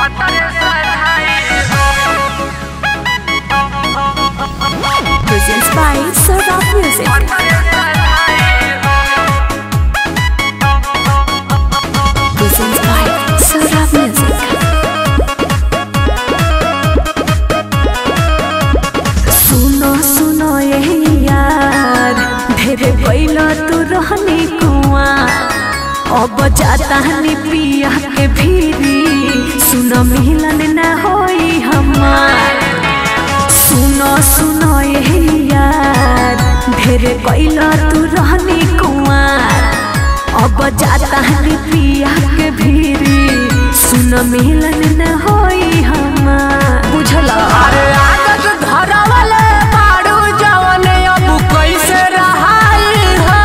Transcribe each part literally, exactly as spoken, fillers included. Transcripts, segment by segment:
Presents by Sarah Music. Presents by Sarah Music. सुनो सुनो ये यार, ढेरे पहिला तू रहनी कुआं, अब जाता हनी पिया के भीरी, सुनो मिलन न होई हमार। सुनो सुनो ये यार, ढेरे पहिला तू रहनी कुआं, अब जाता हनी पिया के भीरी, सुनो मिलन न होई हमार। बुझला अरे आदत धरा वाले बाड़ू जवाने अब कैसे रहाई है।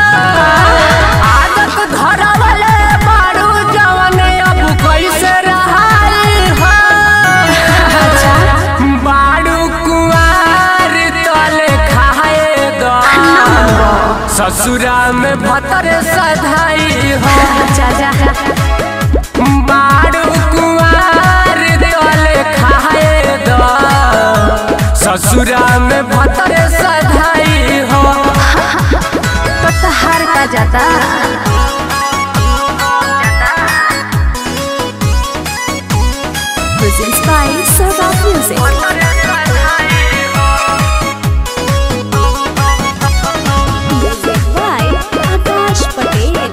आदत धरा वाले बाड़ू जवाने अब कैसे रहाई है। बाड़ू कुंवार तले खाएगा, ससुरा में भतर सधाई हो। बाड़ू कुंवार तले खाएगा, ससुरा में भतर सधाई हो। तो तहार का जाता Presents by Sarah Music. Music by Akash Patel.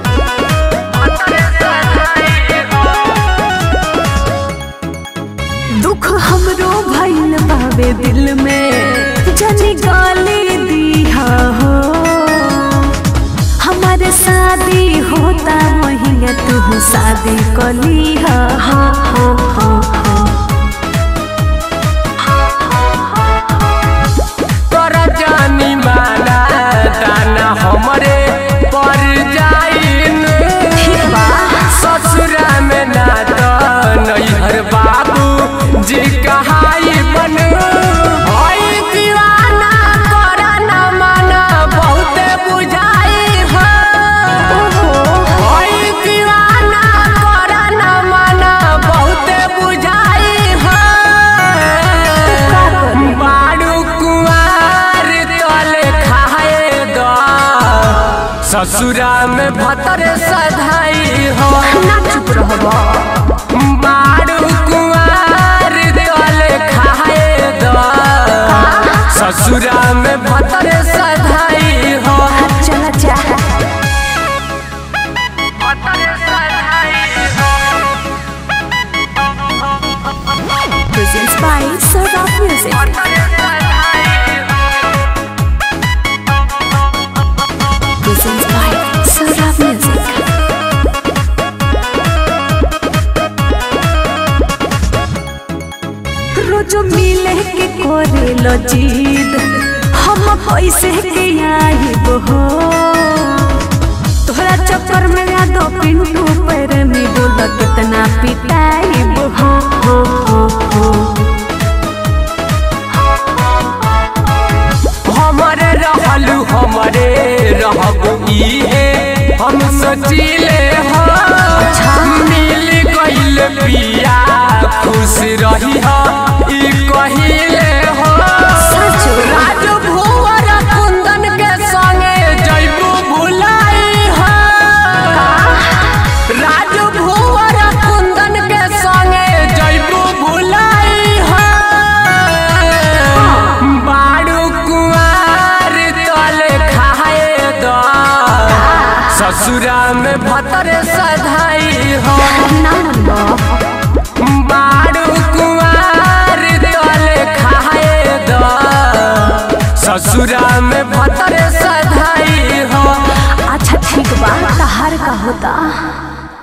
दुख हमरो भइल बावे दिल में, जनी गाली दिया हो। हमारे शादी होता वहीं तू शादी कली हा हा हा हा। तोरा जानी माना दाना हमरे पर जाइन, ससुरा में ना तो नैहर बाबू जी कहाई बन। होई दीवाना तोरा ना माना बहुते बुझाई है। होई दीवाना तोरा ना माना बहुते बुझाई है। बाड़ू कुंवार तले खाएगा, ससुरा में भतर सधाई हो। ना चुप रहबा। बाड़ू कुंवार तले खाएगा, ससुरा में भतर सधाई हो। चला जा Presents by Sarah Music. Presents by Sarah Music. रोज मिले के करे लो जीद, हम पैसे के आइब हो। तोहरा चक्कर में यादो पिंटू पैर में बोल कितना पिटाइब हो हो हो हो। हमारे रहलू हमारे रहबू इहे हम सोचिले हो। मिल गइल पिया खुश रही हो ई कहिले हो। राजू भुवर कुंदन के संगे जइबू भुलाई हो। राजू भुवर कुंदन के संगे जइबू भुलाई हो। बाड़ू कुंवार तले खाएगा, ससुरा में भतर सधाई हो। बाड़ू कुंवार तले खाएगा, ससुरा में भतर सधाई हो। अच्छा ठीक बा, तहार का होता।